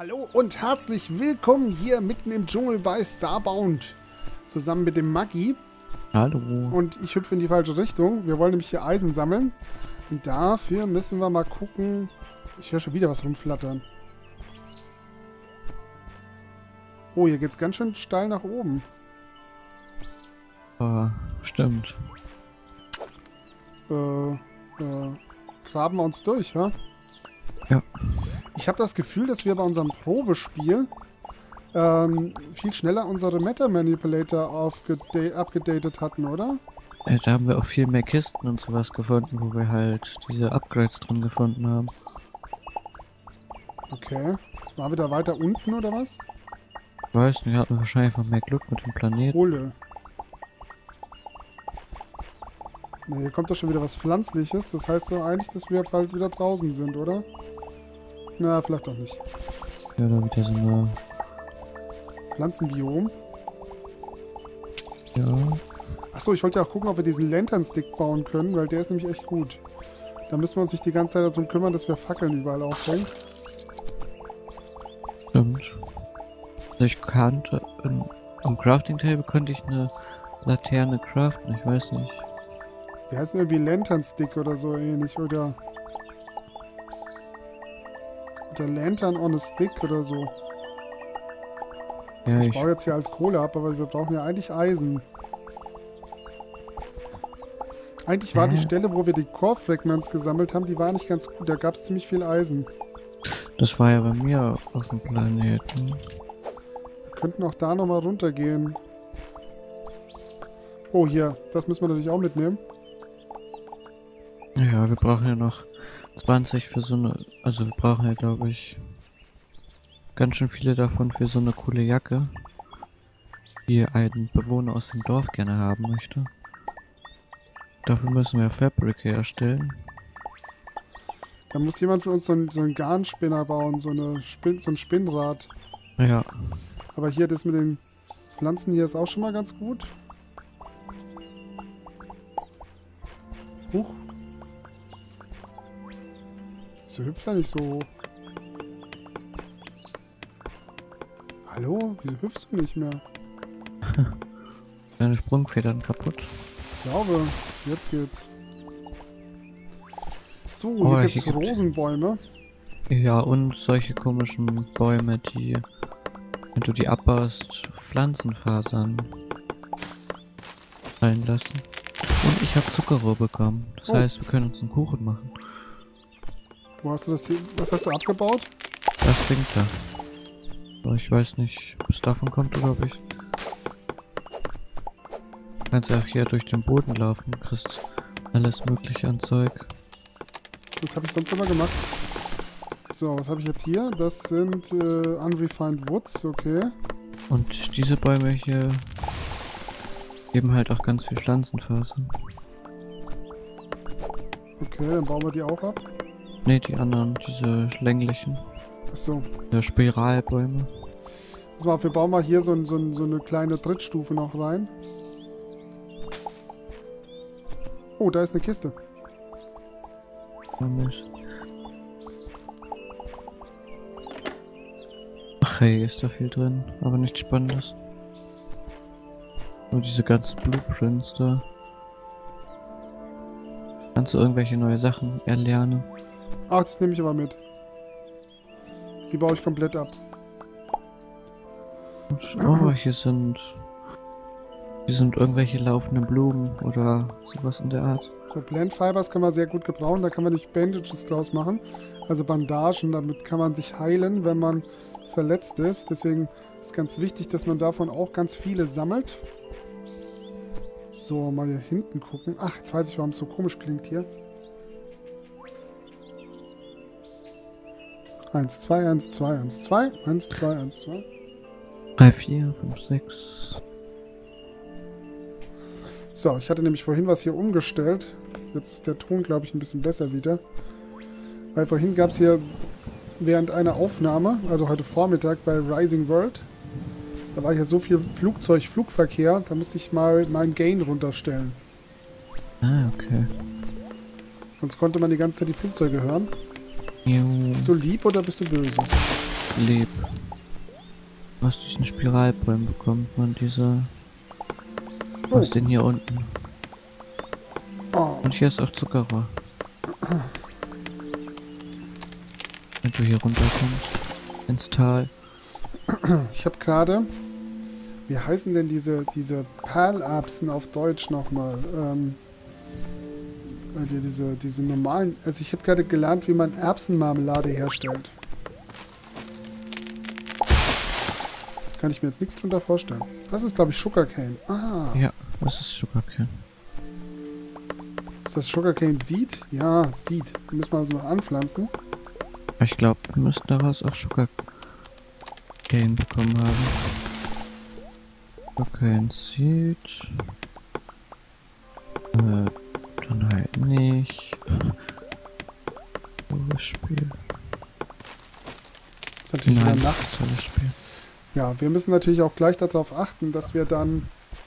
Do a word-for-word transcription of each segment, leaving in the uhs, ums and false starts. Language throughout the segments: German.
Hallo und herzlich willkommen hier mitten im Dschungel bei Starbound. Zusammen mit dem Maggi. Hallo. Und ich hüpfe in die falsche Richtung. Wir wollen nämlich hier Eisen sammeln. Und dafür müssen wir mal gucken. Ich höre schon wieder was rumflattern. Oh, hier geht's ganz schön steil nach oben. Uh, stimmt. Äh, äh, graben wir uns durch, ja? Ja. Ich habe das Gefühl, dass wir bei unserem Probespiel ähm, viel schneller unsere Meta Manipulator abgedatet hatten, oder? Ja, da haben wir auch viel mehr Kisten und sowas gefunden, wo wir halt diese Upgrades drin gefunden haben. Okay. Waren wir da weiter unten oder was? Ich weiß nicht, wir hatten wahrscheinlich einfach mehr Glück mit dem Planeten. Ole. Ne, hier kommt doch schon wieder was Pflanzliches. Das heißt doch eigentlich, dass wir bald wieder draußen sind, oder? Na, vielleicht doch nicht. Ja, da wieder so eine... Pflanzenbiom. Ja. Achso, ich wollte ja auch gucken, ob wir diesen Lantern-Stick bauen können, weil der ist nämlich echt gut. Da müssen wir uns nicht die ganze Zeit darum kümmern, dass wir Fackeln überall aufhängen. Stimmt. Also ich kannte... Im, am Crafting-Table könnte ich eine Laterne craften, ich weiß nicht. Der heißt irgendwie Lantern-Stick oder so ähnlich, oder... Oder Lantern on a Stick oder so. Ja, ich, ich baue jetzt hier als Kohle ab, aber wir brauchen ja eigentlich Eisen. Eigentlich war Hä? die Stelle, wo wir die Core Fragments gesammelt haben, die war nicht ganz gut. Da gab es ziemlich viel Eisen. Das war ja bei mir auf dem Planeten. Wir könnten auch da nochmal runtergehen. Oh, hier. Das müssen wir natürlich auch mitnehmen. Ja, wir brauchen ja noch zwanzig für so eine... Also wir brauchen ja, glaube ich, ganz schön viele davon für so eine coole Jacke, die ein Bewohner aus dem Dorf gerne haben möchte. Dafür müssen wir Fabric herstellen. Da muss jemand für uns so einen, so einen Garnspinner bauen, so, eine Spin, so ein Spinnrad. Ja. Aber hier, das mit den Pflanzen hier ist auch schon mal ganz gut. Huch. Wieso hüpft er nicht so hoch? Hallo? Wieso hüpfst du nicht mehr? Deine Sprungfedern kaputt. Ich glaube, jetzt geht's. So, Oh, hier hier gibt's gibt's- Rosenbäume. Ja, und solche komischen Bäume, die, wenn du die abbaust, Pflanzenfasern fallen lassen. Und ich habe Zuckerrohr bekommen. Das Oh. heißt, wir können uns einen Kuchen machen. Wo hast du das hier? Was hast du abgebaut? Das Ding da. Aber ich weiß nicht, ob es davon kommt oder ob ich... Du kannst auch hier durch den Boden laufen, kriegst alles mögliche an Zeug. Das habe ich sonst immer gemacht. So, was habe ich jetzt hier? Das sind äh, Unrefined Woods, okay. Und diese Bäume hier geben halt auch ganz viel Pflanzenfasern. Okay, dann bauen wir die auch ab. Ne, die anderen, diese länglichen, Achso. diese Spiralbäume. Pass mal auf, wir bauen mal hier so, ein, so, ein, so eine kleine Drittstufe noch rein. Oh, da ist eine Kiste. Ja, Mist. Ach hey, ist da viel drin, aber nichts Spannendes. Nur diese ganzen Blueprints da. Kannst du irgendwelche neue Sachen erlernen? Ach, das nehme ich aber mit. Die baue ich komplett ab. Und, oh, hier sind... Hier sind irgendwelche laufenden Blumen oder sowas in der Art. So, Plant Fibers kann man sehr gut gebrauchen. Da kann man nicht Bandages draus machen. Also Bandagen, damit kann man sich heilen, wenn man verletzt ist. Deswegen ist ganz wichtig, dass man davon auch ganz viele sammelt. So, mal hier hinten gucken. Ach, jetzt weiß ich, warum es so komisch klingt hier. eins, zwei, eins, zwei, eins, zwei, eins, zwei, eins, zwei. drei, vier, fünf, sechs. So, ich hatte nämlich vorhin was hier umgestellt. Jetzt ist der Ton, glaube ich, ein bisschen besser wieder. Weil vorhin gab es hier während einer Aufnahme, also heute Vormittag bei Rising World, da war hier so viel Flugzeug-Flugverkehr, da musste ich mal meinen Gain runterstellen. Ah, okay. Sonst konnte man die ganze Zeit die Flugzeuge hören. Jo. Bist du lieb oder bist du böse? lieb. Aus diesen Spiralbäumen bekommt man diese... Oh. Aus den hier unten. Oh. Und hier ist auch Zuckerrohr. Wenn du hier runterkommst. Ins Tal. Ich habe gerade... Wie heißen denn diese, diese Perlerbsen auf Deutsch nochmal? Ähm, äh, die, diese, diese normalen... Also ich habe gerade gelernt, wie man Erbsenmarmelade herstellt. Kann ich mir jetzt nichts drunter vorstellen. Das ist, glaube ich, Sugarcane. Ah. Ja, das ist Sugarcane. Ist das Sugarcane Seed? Ja, Seed. Die müssen wir also noch anpflanzen. Ich glaube, wir müssen daraus auch Sugarcane bekommen haben. Sugarcane Seed. Äh, dann halt nicht. Tolles Spiel. Ist natürlich Nein, wieder das Nacht. ist ein tolles Spiel. Ja, wir müssen natürlich auch gleich darauf achten, dass wir dann...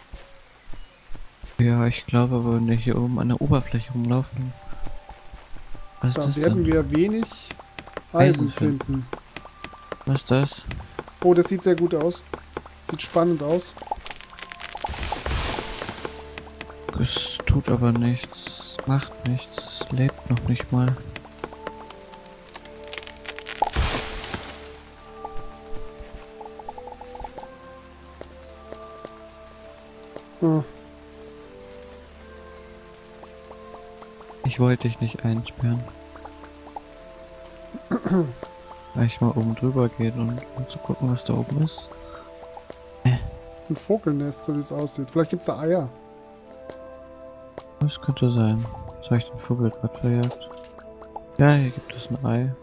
Ja, ich glaube, wenn wir hier oben an der Oberfläche rumlaufen. Was Da ist das werden denn? wir wenig Eisen Eisen finden. finden. Was ist das? Oh, das sieht sehr gut aus. Sieht spannend aus. Es tut aber nichts. Macht nichts. Es lebt noch nicht mal. Oh. Ich wollte dich nicht einsperren. Weil ich mal oben drüber gehen und um zu gucken, was da oben ist. Ein Vogelnest, so wie es aussieht. Vielleicht gibt es da Eier. Das könnte sein. Jetzt habe ich den Vogel gerade verjagt. Ja, hier gibt es ein Ei.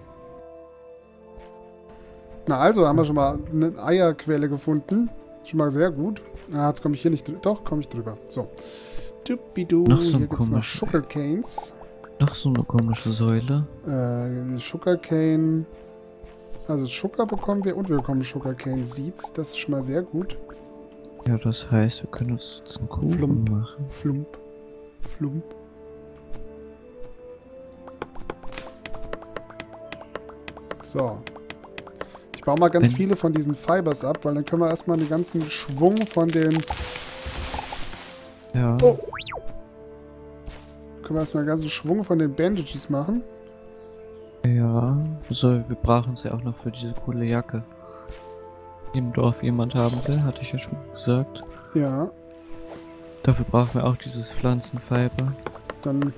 Na also, haben wir schon mal eine Eierquelle gefunden. Schon mal sehr gut. Ah, jetzt komme ich hier nicht drüber. Doch, komme ich drüber. So. Dupidu. Noch so ein Hier gibt es noch komisch- Sugarcanes. Noch so eine komische Säule. Äh, Sugarcane. Also Sugar bekommen wir und wir bekommen Sugarcane Seeds. Das ist schon mal sehr gut. Ja, das heißt, wir können uns jetzt einen Kuchen Flump. machen. Flump. Flump. So. Ich baue mal ganz Wenn- viele von diesen Fibers ab, weil dann können wir erstmal den ganzen Schwung von den... Ja. Oh. Können wir erstmal den ganzen Schwung von den Bandages machen. Ja. Also, wir brauchen es ja auch noch für diese coole Jacke. Die im Dorf jemand haben will, hatte ich ja schon gesagt. Ja, Dafür brauchen wir auch dieses Pflanzenfiber. dann...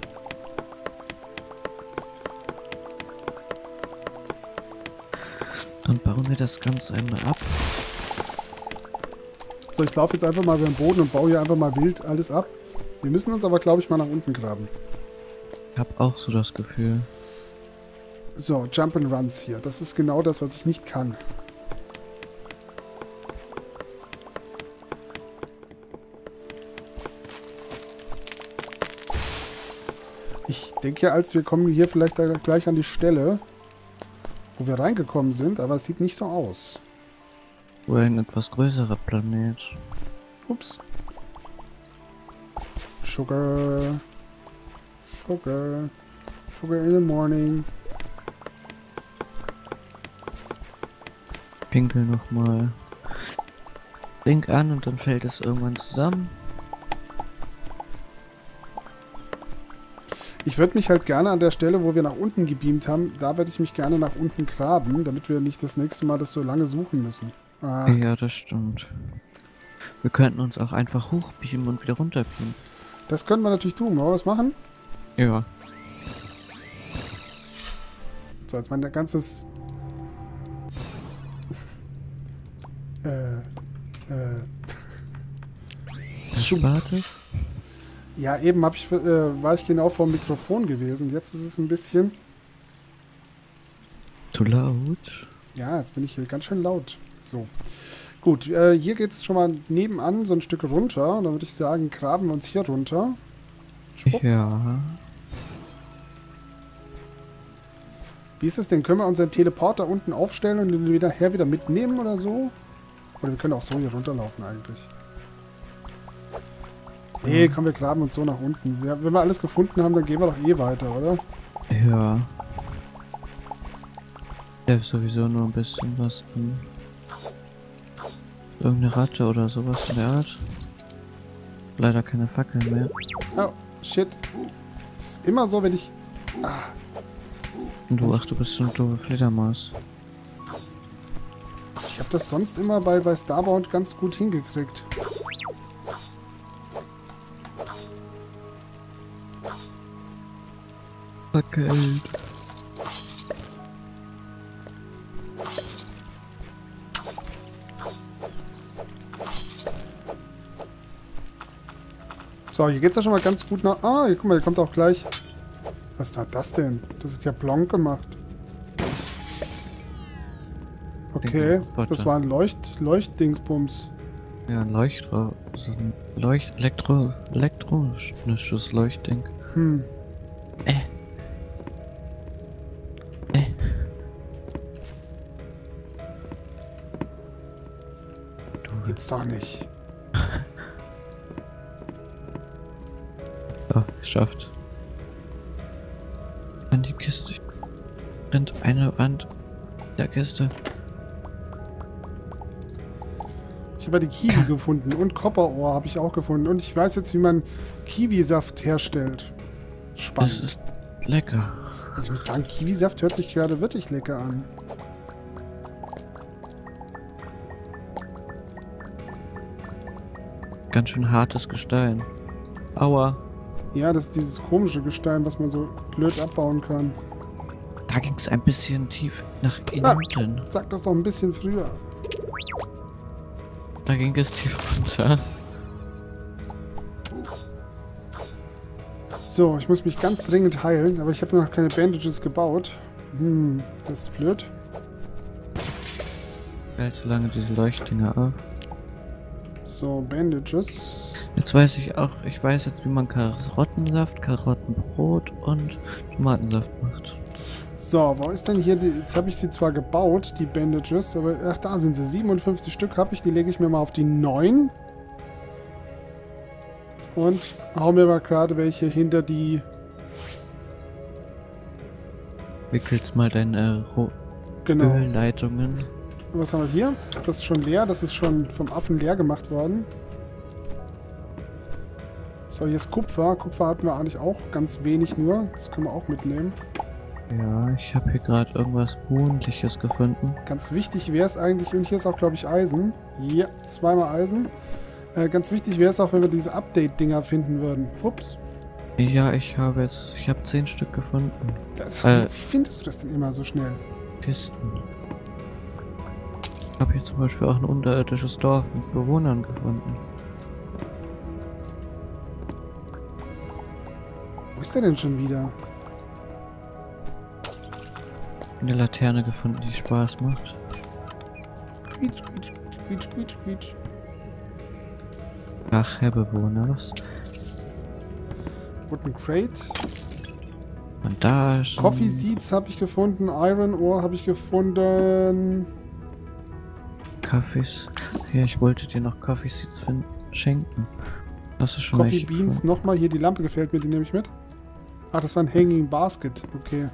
Dann bauen wir das Ganze einmal ab. So, ich laufe jetzt einfach mal über den Boden und baue hier einfach mal wild alles ab. Wir müssen uns aber, glaube ich, mal nach unten graben. Ich hab auch so das Gefühl. So, Jump and Runs hier. Das ist genau das, was ich nicht kann. Ich denke ja, als wir kommen hier vielleicht da gleich an die Stelle, wo wir reingekommen sind, aber es sieht nicht so aus. Oder ein etwas größerer Planet. Ups. Sugar. Sugar. Sugar in the morning. Pinkel nochmal. Link an und dann fällt es irgendwann zusammen. Ich würde mich halt gerne an der Stelle, wo wir nach unten gebeamt haben, da werde ich mich gerne nach unten graben, damit wir nicht das nächste Mal das so lange suchen müssen. Ah, Ja, das stimmt. Wir könnten uns auch einfach hochbeamen und wieder runterbeamen. das können wir natürlich tun. Wollen wir was machen? Ja. So, jetzt mein ganzes... äh, äh... Spart es? Ja, eben hab ich, äh, war ich genau vor dem Mikrofon gewesen. Jetzt ist es ein bisschen... Zu laut? Ja, jetzt bin ich hier ganz schön laut. So. Gut, äh, hier geht es schon mal nebenan so ein Stück runter. Dann würde ich sagen, graben wir uns hier runter. Schwupp. Ja. Wie ist es denn? Können wir unseren Teleporter unten aufstellen und den wieder her wieder mitnehmen oder so? Oder wir können auch so hier runterlaufen eigentlich. Nee, komm, wir graben uns so nach unten. Ja, wenn wir alles gefunden haben, dann gehen wir doch eh weiter, oder? Ja. Ja, sowieso nur ein bisschen was an. Irgendeine Ratte oder sowas in der Art. Leider keine Fackeln mehr. Oh, shit. Ist immer so, wenn ich... Ah. Und du, ach, du bist so eine doofe Fledermaus. Ich habe das sonst immer bei, bei Starbound ganz gut hingekriegt. Verkehlt. So, hier geht's ja schon mal ganz gut nach... Ah, hier, guck mal, hier kommt auch gleich... Was war das denn? Das ist ja Blanc gemacht. Okay, das war ein Leucht... Leuchtdingsbums. Ja, ein Leuchtrohr. So ein Leucht... Elektro... elektronisches Leuchtding. Hm. Äh. Äh. Gibt's doch nicht. So, geschafft. An die Kiste. Rennt eine Wand der Kiste. Ich habe ja die Kiwi gefunden und Kopperohr habe ich auch gefunden. Und ich weiß jetzt, wie man Kiwisaft herstellt. Spannend. Das ist lecker. Also ich muss sagen, Kiwisaft hört sich gerade wirklich lecker an. Ganz schön hartes Gestein. Aua. Ja, das ist dieses komische Gestein, was man so blöd abbauen kann. Da ging es ein bisschen tief nach Ah, innen. sag das doch ein bisschen früher. Da ging es tief runter. So, ich muss mich ganz dringend heilen, aber ich habe noch keine Bandages gebaut. Hm, das ist blöd. Hält so lange diese Leuchtdinger auf. So, Bandages. Jetzt weiß ich auch, ich weiß jetzt, wie man Karottensaft, Karottenbrot und Tomatensaft macht. So, wo ist denn hier die... Jetzt habe ich sie zwar gebaut, die Bandages, aber... Ach, da sind sie. siebenundfünfzig Stück habe ich. Die lege ich mir mal auf die neun. Und hau mir mal gerade welche hinter die... Wickelst mal deine Ro Genau. Ölleitungen. Was haben wir hier? Das ist schon leer. Das ist schon vom Affen leer gemacht worden. So, hier ist Kupfer. Kupfer hatten wir eigentlich auch ganz wenig nur. Das können wir auch mitnehmen. Ja, ich habe hier gerade irgendwas Wohnliches gefunden. Ganz wichtig wäre es eigentlich, und hier ist auch, glaube ich, Eisen. Ja, zweimal Eisen. Äh, ganz wichtig wäre es auch, wenn wir diese Update-Dinger finden würden. Ups. Ja, ich habe jetzt, ich habe zehn Stück gefunden. Das, Äh. wie findest du das denn immer so schnell? Kisten. Ich habe hier zum Beispiel auch ein unterirdisches Dorf mit Bewohnern gefunden. Wo ist der denn schon wieder? Eine Laterne gefunden, die Spaß macht. Quietsch, quietsch, quietsch, quietsch, quietsch. Ach, Herr Bewohner, was? Wooden Crate. Bandagen. Coffee Seeds habe ich gefunden. Iron Ore habe ich gefunden. Kaffees. Ja, ich wollte dir noch Coffee Seeds finden, schenken. Hast du schon Coffee welche Beans gefunden? nochmal. Hier, die Lampe gefällt mir, die nehme ich mit. Ach, das war ein Hanging Basket. Okay.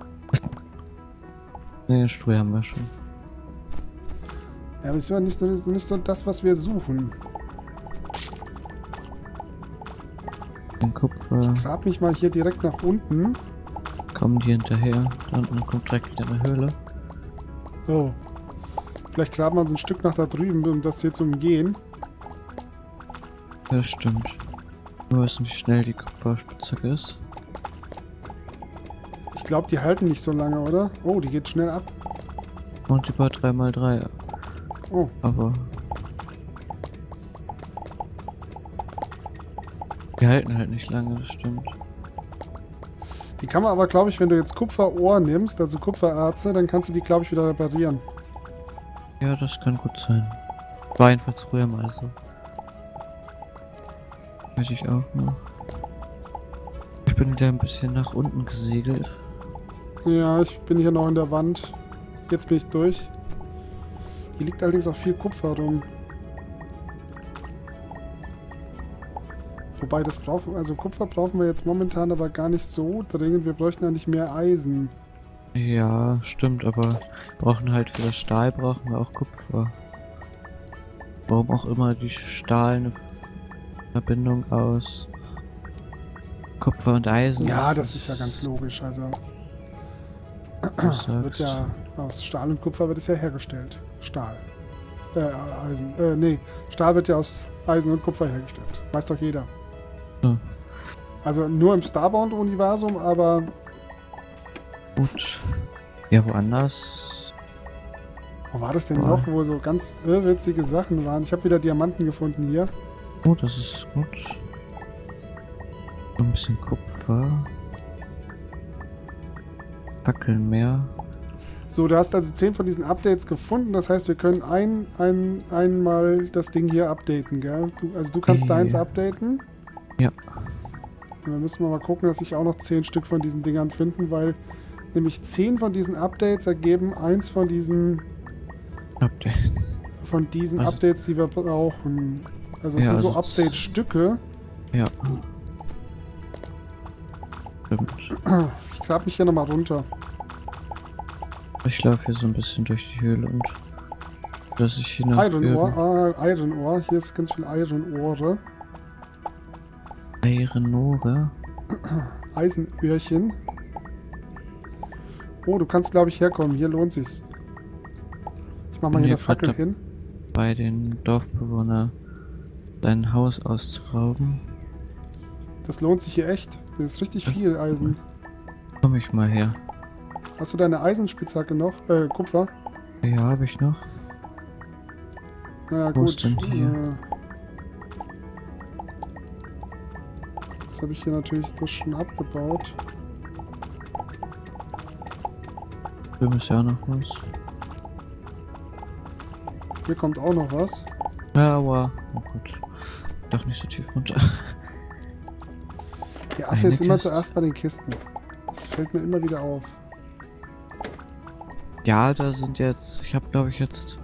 Ne, den Stuhl haben wir schon. Ja, aber das ist ja nicht so, nicht so das, was wir suchen. Den Kupfer. Grab mich mal hier direkt nach unten. Kommen die hinterher. Da unten kommt direkt wieder eine Höhle. Oh. Vielleicht graben wir uns ein Stück nach da drüben, um das hier zu umgehen. Ja, das stimmt. Nur wissen, wie schnell die Kupferspitzhacke ist. Ich glaube, die halten nicht so lange, oder? Oh, die geht schnell ab. Und über drei mal drei. Oh. Aber die halten halt nicht lange, das stimmt. Die kann man aber, glaube ich, wenn du jetzt Kupferohr nimmst, also Kupfererze, dann kannst du die, glaube ich, wieder reparieren. Ja, das kann gut sein. War jedenfalls früher mal so. Weiß ich auch noch. Ich bin wieder ein bisschen nach unten gesegelt. Ja, ich bin hier noch in der Wand. Jetzt bin ich durch. Hier liegt allerdings auch viel Kupfer rum. Wobei das brauchen, also Kupfer brauchen wir jetzt momentan aber gar nicht so dringend. Wir bräuchten eigentlich mehr Eisen. Ja, stimmt, aber wir brauchen halt für das Stahl brauchen wir auch Kupfer. Warum auch immer die Stahl eine Verbindung aus Kupfer und Eisen Ja, das ist ja ganz logisch. Also Was wird sagst ja aus Stahl und Kupfer wird es ja hergestellt. Stahl. Äh, Eisen. Äh, nee. Stahl wird ja aus Eisen und Kupfer hergestellt. Weiß doch jeder. Ja. Also nur im Starbound-Universum, aber Gut. Ja, woanders. wo war das denn Boah. noch, wo so ganz irrwitzige Sachen waren? Ich habe wieder Diamanten gefunden hier. Oh, das ist gut. Ein bisschen Kupfer. Fackeln mehr. So, du hast also zehn von diesen Updates gefunden. Das heißt, wir können ein, ein, einmal das Ding hier updaten, gell? Du, also du kannst Ja. deins updaten. Ja. Und dann müssen wir mal gucken, dass ich auch noch zehn Stück von diesen Dingern finden, weil nämlich zehn von diesen Updates ergeben eins von diesen Updates. von diesen Also- Updates, die wir brauchen. Also es Ja, sind so also z- Update-Stücke. Ja. Stimmt. Ich grab mich hier nochmal runter. Ich laufe hier so ein bisschen durch die Höhle und dass ich hier noch Iron irgend- Ore, ah, Iron Ore. Hier ist ganz viel Iron Ore. Ironore. Eisenöhrchen. Oh, du kannst, glaube ich, herkommen. Hier lohnt sich's. Ich mach mal Bin hier hier eine Fackel grad da- hin. Bei den Dorfbewohnern sein Haus auszurauben. Das lohnt sich hier echt. Das ist richtig viel Eisen. Komm ich mal her. Hast du deine Eisenspitzhacke noch? Äh, Kupfer? Ja, habe ich noch. Na Wo gut. ist denn die? Äh, Jetzt habe ich hier natürlich das schon abgebaut. Drüben ist ja auch noch was. Hier kommt auch noch was. Ja, aber. Oh gut. Doch nicht so tief runter. Der Affe Eine ist immer Kiste. zuerst bei den Kisten. Das fällt mir immer wieder auf. Ja, da sind jetzt. Ich habe, glaube ich, jetzt.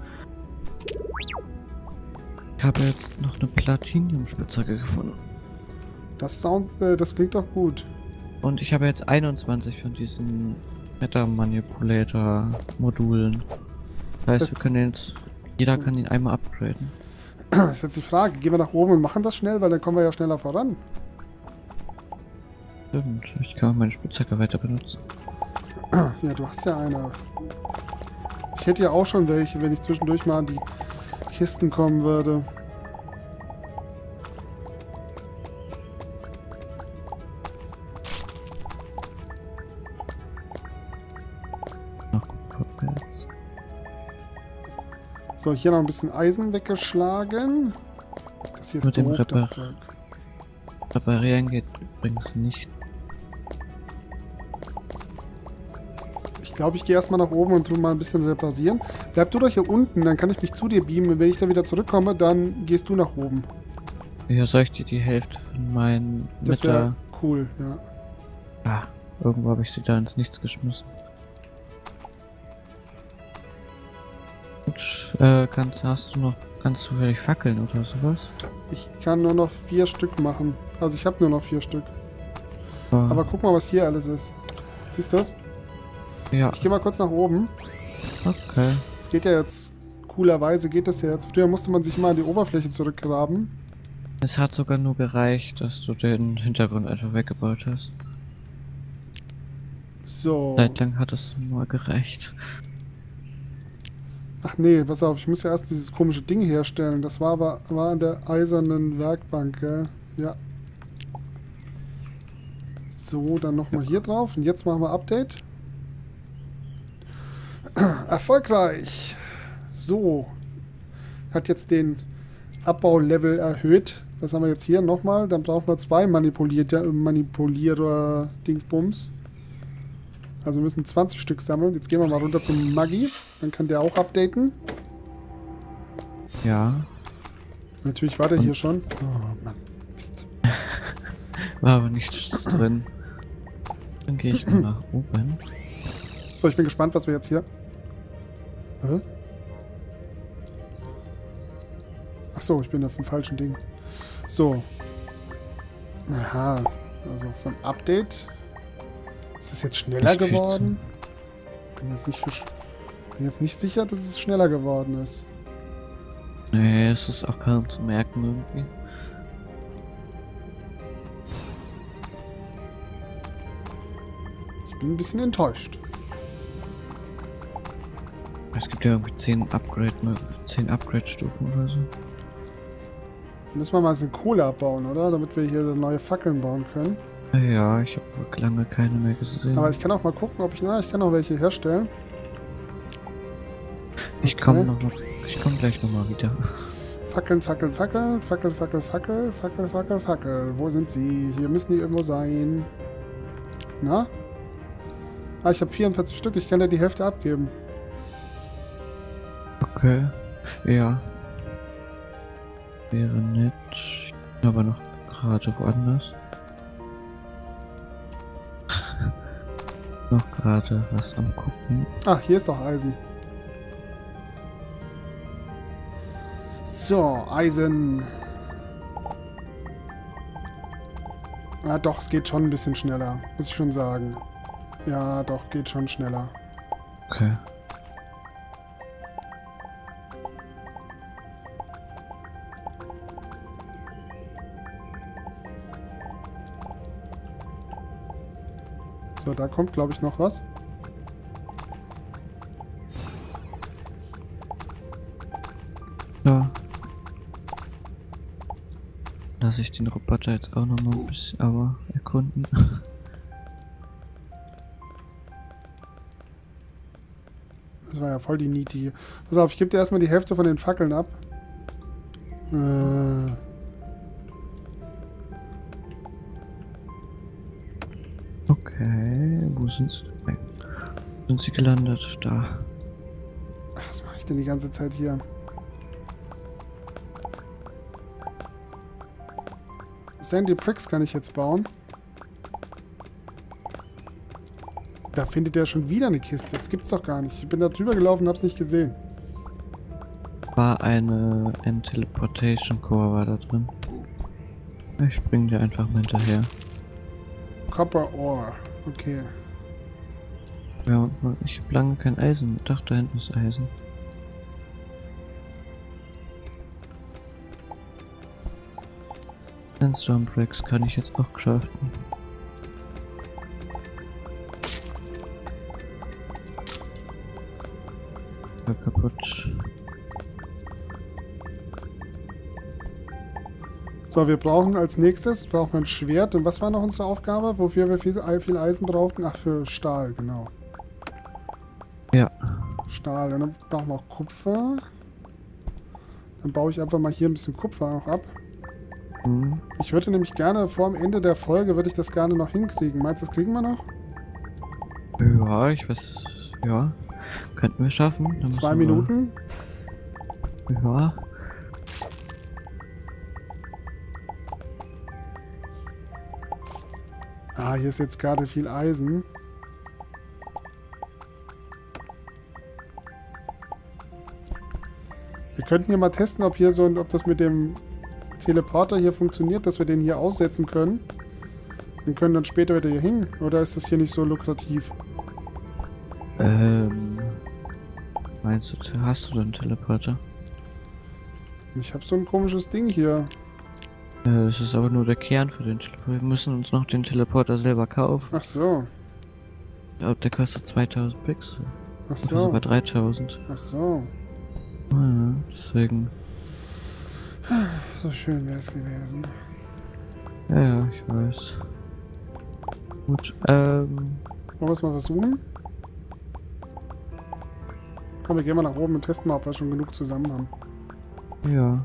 Ich habe jetzt noch eine Platinium-Spitzhacke gefunden. Das Sound, äh, das klingt doch gut. Und ich habe jetzt einundzwanzig von diesen Meta-Manipulator-Modulen. Das heißt, wir können jetzt. Jeder kann ihn einmal upgraden. Das ist jetzt die Frage. Gehen wir nach oben und machen das schnell, weil dann kommen wir ja schneller voran. Stimmt. Ich kann auch meine Spitzhacke weiter benutzen. Ja, du hast ja eine. Ich hätte ja auch schon welche, wenn ich zwischendurch mal an die Kisten kommen würde. Noch vorwärts. So, hier noch ein bisschen Eisen weggeschlagen. Das hier ist Mit dem doof, das Repar- Zeug. Reparieren geht übrigens nicht. Ich glaube, ich gehe erstmal nach oben und tu mal ein bisschen reparieren. Bleib du doch hier unten, dann kann ich mich zu dir beamen. Und wenn ich dann wieder zurückkomme, dann gehst du nach oben. Ja, soll ich dir die Hälfte von meinen Das Meta... wäre cool, ja. Ah, irgendwo habe ich sie da ins Nichts geschmissen. Gut, äh, kannst, hast du noch ganz zufällig Fackeln oder sowas? Ich kann nur noch vier Stück machen. Also ich habe nur noch vier Stück. Ah, Aber guck mal, was hier alles ist. Siehst du das? ja, Ich gehe mal kurz nach oben. okay. Es geht ja jetzt, coolerweise geht das ja jetzt. Früher musste man sich mal an die Oberfläche zurückgraben. Es hat sogar nur gereicht, dass du den Hintergrund einfach weggebaut hast. So. Zeitlang hat es nur gereicht. Ach nee, pass auf, ich muss ja erst dieses komische Ding herstellen. Das war aber war an der eisernen Werkbank, gell? Ja. So, dann nochmal hier drauf. Und jetzt machen wir Update. Erfolgreich. So. Hat jetzt den Abbaulevel erhöht. Was haben wir jetzt hier nochmal? Dann brauchen wir zwei Manipulier Manipulierer-Dingsbums. Also wir müssen zwanzig Stück sammeln. Jetzt gehen wir mal runter zum Maggi. Dann kann der auch updaten. Ja, Natürlich war der Und- hier schon. Oh Mann, Mist. war aber nichts drin. Dann gehe ich mal nach oben. So, ich bin gespannt, was wir jetzt hier... Hä? Ach so, ich bin auf dem falschen Ding. So. Aha. Also vom Update. Ist es jetzt schneller Ich krieg geworden? Bin jetzt nicht, gesch- bin jetzt nicht sicher, dass es schneller geworden ist. Nee, es ist auch kaum zu merken irgendwie. Ich bin ein bisschen enttäuscht. Es gibt ja irgendwie zehn Upgrade, zehn Upgrade-Stufen oder so. Müssen wir mal ein bisschen Kohle abbauen, oder? Damit wir hier neue Fackeln bauen können. Ja, ich habe lange keine mehr gesehen. Aber ich kann auch mal gucken, ob ich... Na, ich kann auch welche herstellen. Ich Okay. komme noch mal, ich komme gleich nochmal wieder. Fackeln, Fackeln, Fackeln, Fackel, Fackel, Fackel, Fackel, Fackel, Fackel. Wo sind sie? Hier müssen die irgendwo sein. Na? Ah, ich habe vierundvierzig Stück. Ich kann dir die Hälfte abgeben. Okay. Ja. Wäre nett. Ich bin aber noch gerade woanders. noch gerade was am gucken. Ach, hier ist doch Eisen. So, Eisen. Ah, doch, es geht schon ein bisschen schneller. Muss ich schon sagen. Ja, doch, geht schon schneller. Okay. So, da kommt, glaube ich, noch was. Ja. Lass ich den Roboter jetzt auch noch mal ein bisschen aber erkunden. Das war ja voll die Niete. Pass auf, ich gebe dir erstmal die Hälfte von den Fackeln ab. Äh. Okay, wo sind sie? Nein. Sind sie gelandet? Da. Ach, was mache ich denn die ganze Zeit hier? Sandy Bricks kann ich jetzt bauen. Da findet er schon wieder eine Kiste. Das gibt's doch gar nicht. Ich bin da drüber gelaufen und hab's nicht gesehen. War eine ein Teleportation Core war da drin. Ich spring dir einfach mal hinterher. Copper Ore. Okay. Ja, ich habe lange kein Eisen. Ich dachte, da hinten ist Eisen. Sandstorm Bricks kann ich jetzt auch craften. War kaputt. So, wir brauchen als nächstes brauchen wir ein Schwert. Und was war noch unsere Aufgabe? Wofür wir viel, viel Eisen brauchten? Ach, für Stahl, genau. Ja. Stahl. Und dann brauchen wir auch Kupfer. Dann baue ich einfach mal hier ein bisschen Kupfer auch ab. Hm. Ich würde nämlich gerne vor dem Ende der Folge, würde ich das gerne noch hinkriegen. Meinst du, das kriegen wir noch? Ja, ich weiß. Ja. Könnten wir schaffen. Dann Zwei müssen wir- Minuten? Ja. Ah, hier ist jetzt gerade viel Eisen. Wir könnten hier mal testen, ob hier so, ob das mit dem Teleporter hier funktioniert, dass wir den hier aussetzen können. Und können dann später wieder hier hin. Oder ist das hier nicht so lukrativ? Ähm. Meinst du, hast du denn einen Teleporter? Ich habe so ein komisches Ding hier. Äh, das ist aber nur der Kern für den Teleporter. Wir müssen uns noch den Teleporter selber kaufen. Ach so. Ich glaube, der kostet zweitausend Pixel. Ach Oder so. sogar dreitausend. Ach so. Ah, ja, deswegen. So schön wäre es gewesen. Ja, ja, ich weiß. Gut, ähm. Wollen wir es mal versuchen? Komm, wir gehen mal nach oben und testen mal, ob wir schon genug zusammen haben. Ja.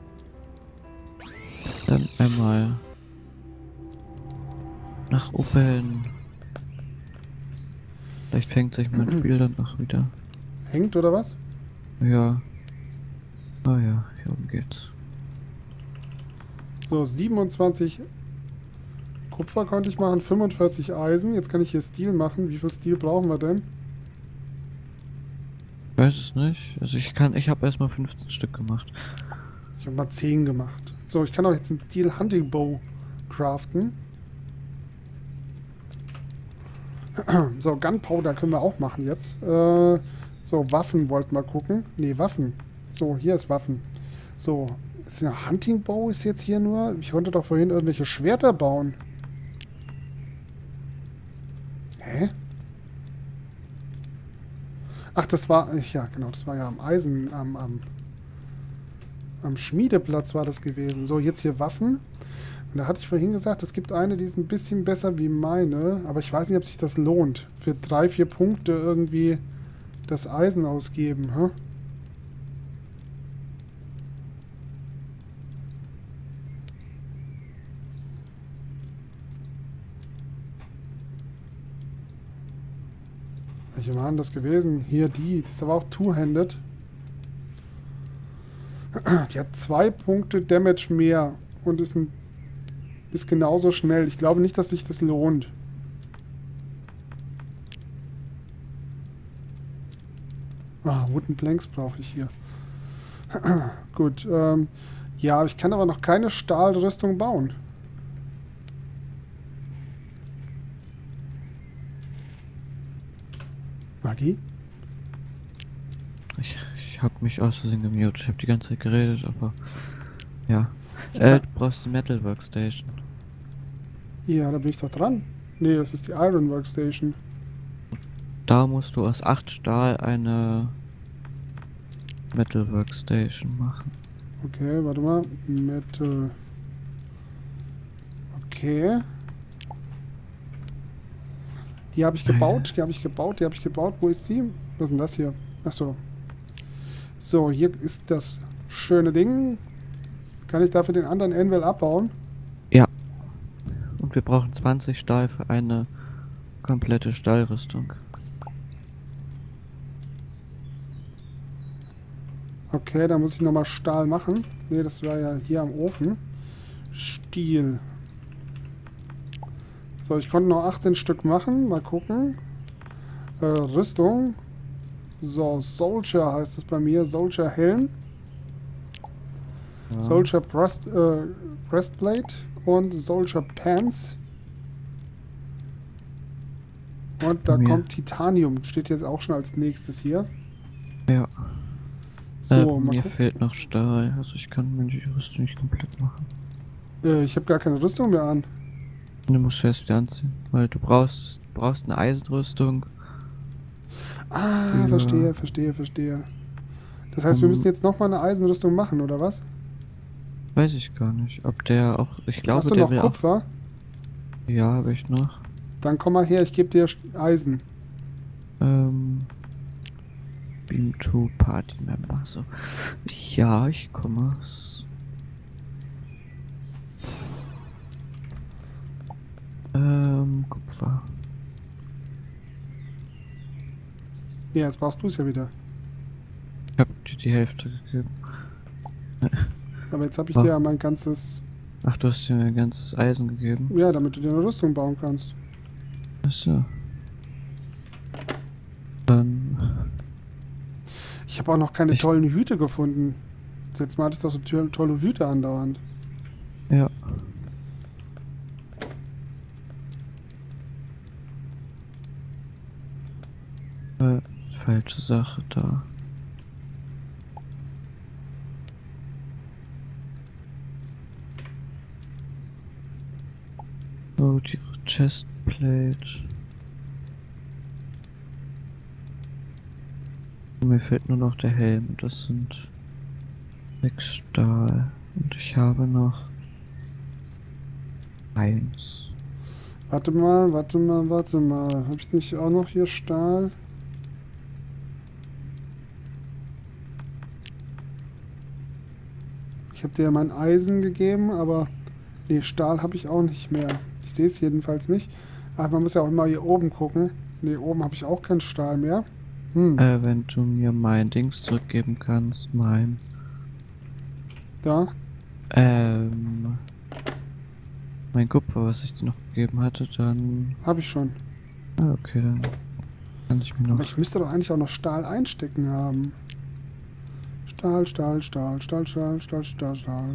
Dann einmal nach oben. Vielleicht fängt sich mein Spiel dann auch wieder. Hängt oder was? Ja. Ah ja, hier oben geht's. So, siebenundzwanzig Kupfer konnte ich machen, fünfundvierzig Eisen. Jetzt kann ich hier Steel machen. Wie viel Steel brauchen wir denn? Ich weiß es nicht. Also ich kann, ich habe erstmal fünfzehn Stück gemacht. Ich habe mal zehn gemacht. So, ich kann auch jetzt einen Steel Hunting Bow craften. So, Gunpowder können wir auch machen jetzt. Äh, so, Waffen wollten wir gucken. Nee, Waffen. So, hier ist Waffen. So, ist eine Hunting Bow ist jetzt hier nur? Ich konnte doch vorhin irgendwelche Schwerter bauen. Hä? Ach, das war... Ja, genau, das war ja am Eisen... Am, am, am Schmiedeplatz war das gewesen. So, jetzt hier Waffen. Und da hatte ich vorhin gesagt, es gibt eine, die ist ein bisschen besser wie meine. Aber ich weiß nicht, ob sich das lohnt. Für drei, vier Punkte irgendwie das Eisen ausgeben, hä? Welche waren das gewesen? Hier die. Die ist aber auch two-handed. Die hat zwei Punkte Damage mehr und ist, ein, ist genauso schnell. Ich glaube nicht, dass sich das lohnt. Ah, Wooden Planks brauche ich hier. Gut. Ähm, ja, ich kann aber noch keine Stahlrüstung bauen. Magie? Ich, ich habe mich aus Versehen gemutet. Ich habe die ganze Zeit geredet, aber... Ja. Äh, du brauchst die Metal Workstation. Ja, da bin ich doch dran. Nee, das ist die Iron Workstation. Da musst du aus acht Stahl eine Metal Workstation machen. Okay, warte mal. Metal. Okay. Die habe ich gebaut, die habe ich gebaut, die habe ich gebaut. Wo ist sie? Was ist denn das hier? Achso. So, hier ist das schöne Ding. Kann ich dafür den anderen Anvil abbauen? Ja. Und wir brauchen zwanzig Stahl für eine komplette Stahlrüstung. Okay, da muss ich nochmal Stahl machen. Ne, das war ja hier am Ofen. Stiel. So, ich konnte noch achtzehn Stück machen. Mal gucken. Äh, Rüstung. So, Soldier heißt es bei mir. Soldier Helm. Ja. Soldier Breast, äh, Breastplate und Soldier Pants. Und da Mir. kommt Titanium. Steht jetzt auch schon als nächstes hier. Ja. So, äh, mal mir gucken. fehlt noch Stahl, also ich kann mir die Rüstung nicht komplett machen. Äh, ich habe gar keine Rüstung mehr an. Du musst erst wieder anziehen, weil du brauchst, du brauchst eine Eisenrüstung. Ah, Ja. verstehe, verstehe, verstehe. Das heißt, wir Um, müssen jetzt nochmal eine Eisenrüstung machen, oder was? Weiß ich gar nicht, ob der auch, ich glaube, Hast du der noch will Kupfer? auch. Ja, habe ich noch. Dann komm mal her, ich gebe dir Eisen. Ähm. Beam to Party Member, so. Ja, ich komme. S- Ähm, Kupfer. Ja, jetzt brauchst du es ja wieder. Ich hab dir die Hälfte gegeben. Aber jetzt habe ich Ah. dir ja mein ganzes... Ach, du hast dir ein ganzes Eisen gegeben. Ja, damit du dir eine Rüstung bauen kannst. Achso. Dann. Ich habe auch noch keine Ich- tollen Hüte gefunden. Letztes Mal hatte ich doch so to- tolle Hüte andauernd. Ja. Äh, falsche Sache da. So, die Chestplate. Mir fehlt nur noch der Helm. Das sind sechs Stahl. Und ich habe noch eins. Warte mal, warte mal, warte mal. Habe ich nicht auch noch hier Stahl? Ich habe dir ja mein Eisen gegeben, aber... Nee, Stahl habe ich auch nicht mehr. Ich sehe es jedenfalls nicht. Aber man muss ja auch immer hier oben gucken. Nee, oben habe ich auch keinen Stahl mehr. Hm, Äh, wenn du mir mein Dings zurückgeben kannst, mein. da. Ähm. Mein Kupfer, was ich dir noch gegeben hatte, dann. Habe ich schon. Ah, okay, dann kann ich mir noch. Aber ich müsste doch eigentlich auch noch Stahl einstecken haben. Stahl, Stahl, Stahl, Stahl, Stahl, Stahl, Stahl, Stahl.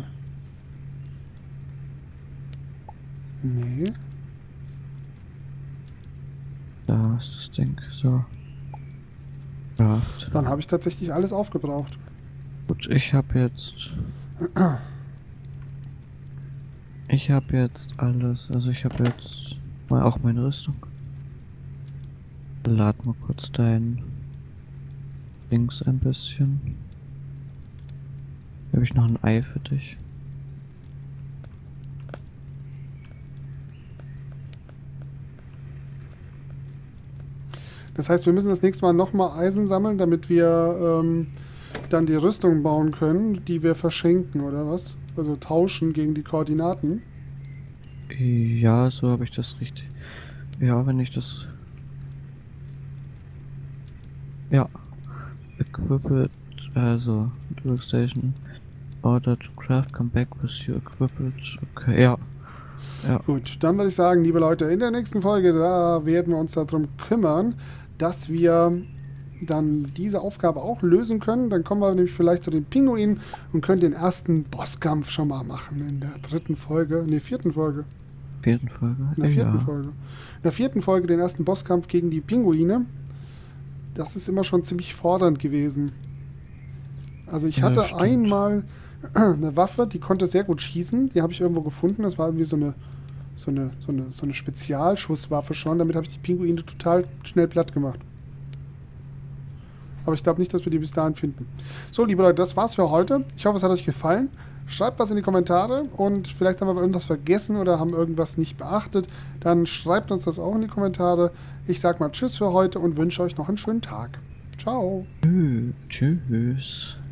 Nee. Da ist das Ding. So. Craft. Dann habe ich tatsächlich alles aufgebraucht. Gut, ich habe jetzt... Ich habe jetzt alles. Also ich habe jetzt mal auch meine Rüstung. Lad mal kurz dein Dings ein bisschen. Habe ich noch ein Ei für dich. Das heißt, wir müssen das nächste Mal nochmal Eisen sammeln, damit wir ähm, dann die Rüstung bauen können, die wir verschenken, oder was? Also tauschen gegen die Koordinaten. Ja, so habe ich das richtig. Ja, wenn ich das... Ja. Equipped, also Workstation order to craft, come back with your equipped. Okay, ja. Ja. Gut, dann würde ich sagen, liebe Leute, in der nächsten Folge, da werden wir uns darum kümmern, dass wir dann diese Aufgabe auch lösen können. Dann kommen wir nämlich vielleicht zu den Pinguinen und können den ersten Bosskampf schon mal machen in der dritten Folge, ne, vierten Folge. Vierten Folge? In der vierten ja. Folge. In der vierten Folge den ersten Bosskampf gegen die Pinguine. Das ist immer schon ziemlich fordernd gewesen. Also ich Ja, hatte stimmt. einmal eine Waffe, die konnte sehr gut schießen. Die habe ich irgendwo gefunden. Das war irgendwie so eine, so eine, so eine, so eine Spezialschusswaffe schon. Damit habe ich die Pinguine total schnell platt gemacht. Aber ich glaube nicht, dass wir die bis dahin finden. So, liebe Leute, das war's für heute. Ich hoffe, es hat euch gefallen. Schreibt was in die Kommentare und vielleicht haben wir irgendwas vergessen oder haben irgendwas nicht beachtet. Dann schreibt uns das auch in die Kommentare. Ich sag mal Tschüss für heute und wünsche euch noch einen schönen Tag. Ciao. Tschüss.